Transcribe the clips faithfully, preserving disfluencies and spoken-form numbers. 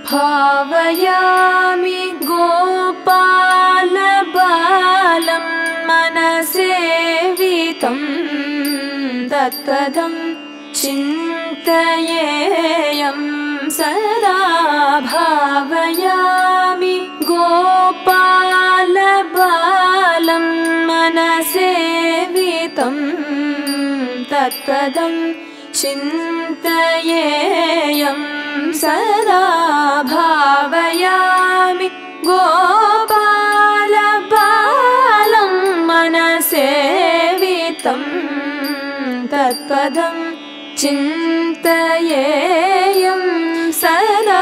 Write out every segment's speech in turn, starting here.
भावयामि गोपालबालं मनसेवितं तत्पदं चिन्तयेयं सदा भावयामि गोपालबालं मनसेवितं तत्पदं चिन्तयेयं सदा भावयामि गोपालबालं मनसेवितं तत्पदं चिन्तयेयं सदा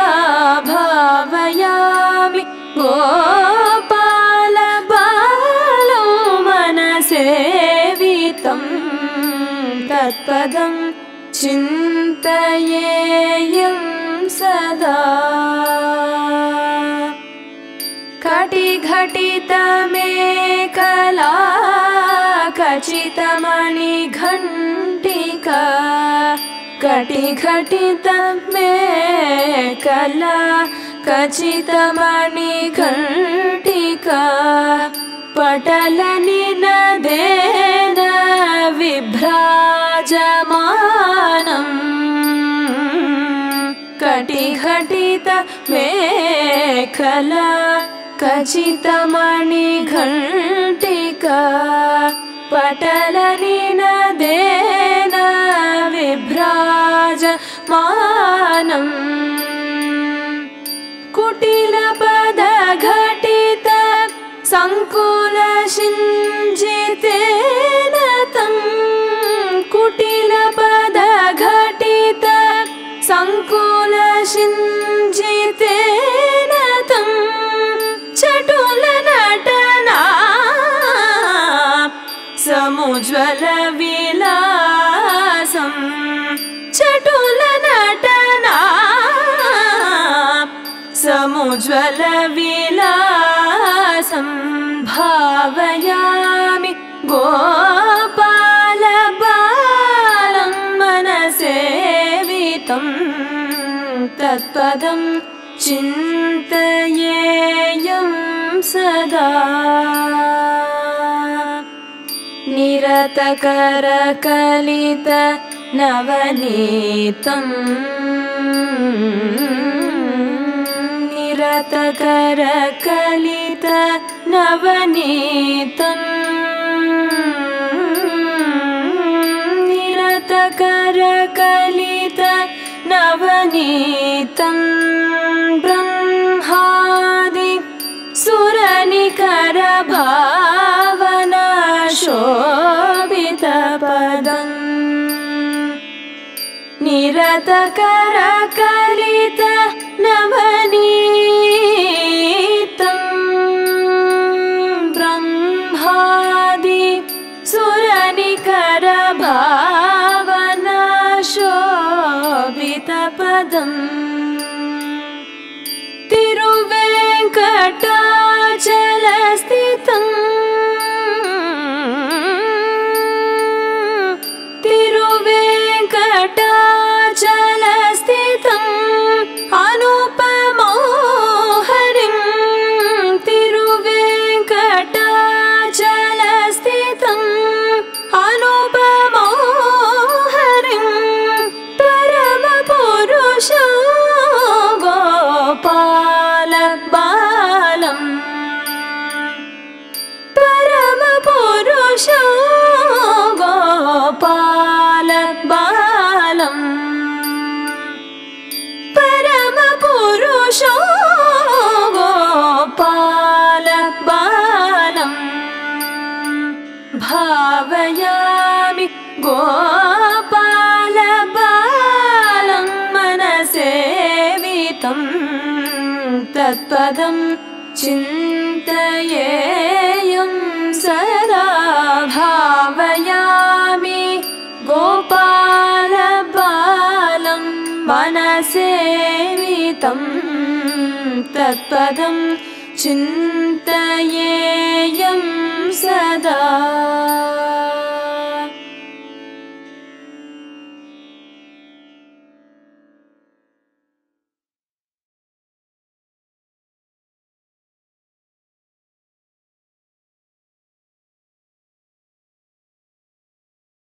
भावयामि गोपालबालं मनसेवितं तत्पदं चिन्तयेयं सदा। कटिघटितमेकला खचितमणिघण्टिका कटिघटितमेकला खचितमणिघण्टिका पटलनिनदेन विभ्राजमानम् कटिघटितमेकला खचितमणिघण्टिका पटलनिनदेन विभ्राजमानम् कुटिलपदघटित सङ्कुलशिञ्जितेन तं कुटिलपदघटित सङ्कुलशिञ्जितेन तं चटुलनटना समुज्ज्वलविलासं चटुलनटना समुज्ज्वलविलासं भावयामि गोपालबालं मनसेवितं तत्पदं चिन्तयेयं सदा। निरतकरकलित नवनीतं निरतकरकलित नवनीतं निरतकरकलित नवनीतं ब्रह्मादि सुरनिकर भावना शोभितपदम् निरतकरकलित नवनीतं ब्रह्मादि सुरनिकर भावना शोभितपदम् तिरुवेङ्कटाचलस्थितम् तिरुवेङ्कटाचलस्थितम् अनुपमोहरिं तिरुवेङ्कटाचलस्थितम् अनुपमोहरिं परमपुरुषो गोपालबालं परमपुरुषो गोपालबालं परमपुरुषो गोपालबालं भावयामि गोपालबालं मनसेवितं तत्पदं चिन्तयेयं सदा भावयामि गोपालबालं मनसेवितं तत्पदं चिन्तयेयं सदा।